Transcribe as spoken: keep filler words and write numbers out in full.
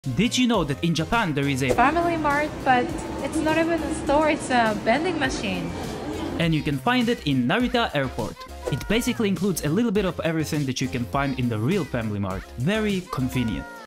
Did you know that in Japan there is a Family Mart, but it's not even a store, it's a vending machine. and you can find it in Narita Airport. It basically includes a little bit of everything that you can find in the real Family Mart. Very convenient.